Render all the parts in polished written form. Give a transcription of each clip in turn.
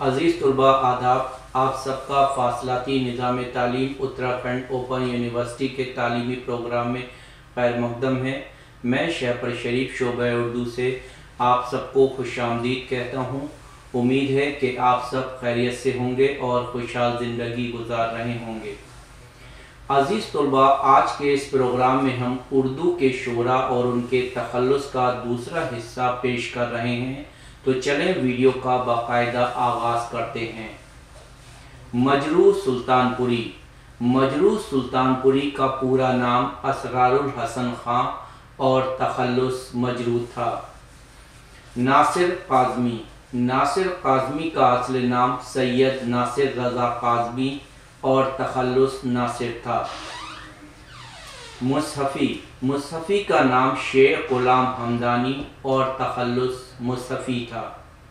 عزیز طلباء آداب، آپ سب کا فاصلاتی نظام تعلیم اتراکھنڈ اوپن یونیورسٹی کے تعلیمی پروگرام میں خیر مقدم ہے۔ میں شہپر شریف شعبہ اردو سے آپ سب کو خوش آمدید کہتا ہوں۔ امید ہے کہ آپ سب خیریت سے ہوں گے اور خوشحال زندگی گزار رہے ہوں گے۔ عزیز طلباء، آج کے اس پروگرام میں ہم اردو کے شعرا اور ان کے تخلص کا دوسرا حصہ پیش کر رہے ہیں، تو چلیں ویڈیو کا باقاعدہ آغاز کرتے ہیں۔ مجروح سلطان پوری۔ مجروح سلطان پوری کا پورا نام اسرار الحسن خان اور تخلص مجروح تھا۔ ناصر کاظمی۔ ناصر کاظمی کا اصل نام سید ناصر رضا کاظمی اور تخلص ناصر تھا۔ مصحفی۔ مصحفی کا نام شیخ غلام حمدانی اور تخلص مصحفی تھا۔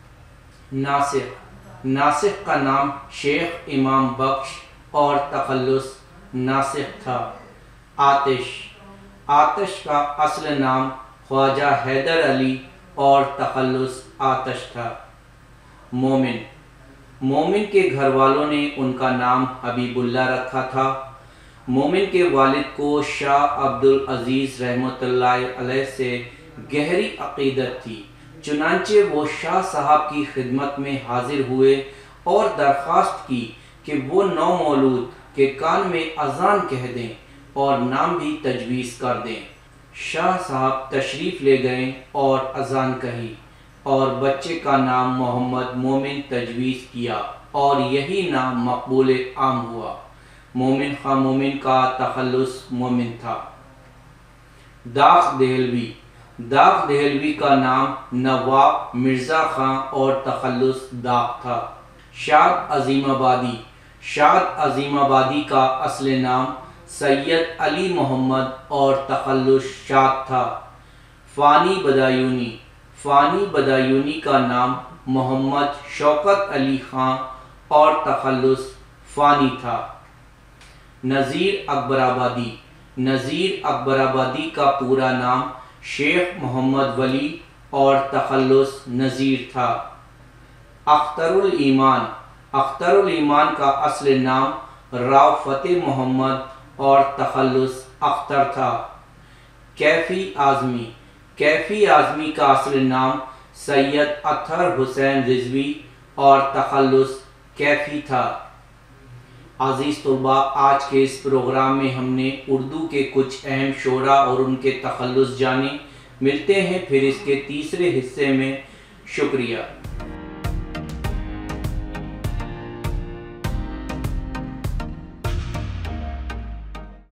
ناسخ۔ ناسخ کا نام شیخ امام بخش اور تخلص ناسخ تھا۔ آتش۔ آتش کا اصل نام خواجہ حیدر علی اور تخلص آتش تھا۔ مومن۔ مومن کے گھر والوں نے ان کا نام حبیب اللہ رکھا تھا۔ مومن کے والد کو شاہ عبدالعزیز رحمۃ اللہ علیہ سے گہری عقیدت تھی، چنانچہ وہ شاہ صاحب کی خدمت میں حاضر ہوئے اور درخواست کی کہ وہ نومولود کے کان میں اذان کہہ دیں اور نام بھی تجویز کر دیں۔ شاہ صاحب تشریف لے گئے اور اذان کہی اور بچے کا نام محمد مومن تجویز کیا اور یہی نام مقبول عام ہوا۔ مومن خان مومن کا تخلص مومن تھا۔ داغ دہلوی۔ داغ دہلوی کا نام نواب مرزا خان اور تخلص داغ تھا۔ شاد عظیم آبادی۔ شاد عظیم آبادی کا اصل نام سید علی محمد اور تخلص شاد تھا۔ فانی بدایونی۔ فانی بدایونی کا نام محمد شوکت علی خان اور تخلص فانی تھا۔ نذیر اکبر آبادی۔ نذیر اکبر آبادی کا پورا نام شیخ محمد ولی اور تخلص نذیر تھا۔ اختر الایمان۔ اختر الایمان کا اصل نام راؤ فتح محمد اور تخلص اختر تھا۔ کیفی اعظمی۔ کیفی اعظمی کا اصل نام سید اطہر حسین رضوی اور تخلص کیفی تھا۔ عزیز طلباء، آج کے اس پروگرام میں ہم نے اردو کے کچھ اہم شعرا اور ان کے تخلص جانے۔ ملتے ہیں پھر اس کے تیسرے حصے میں۔ شکریہ۔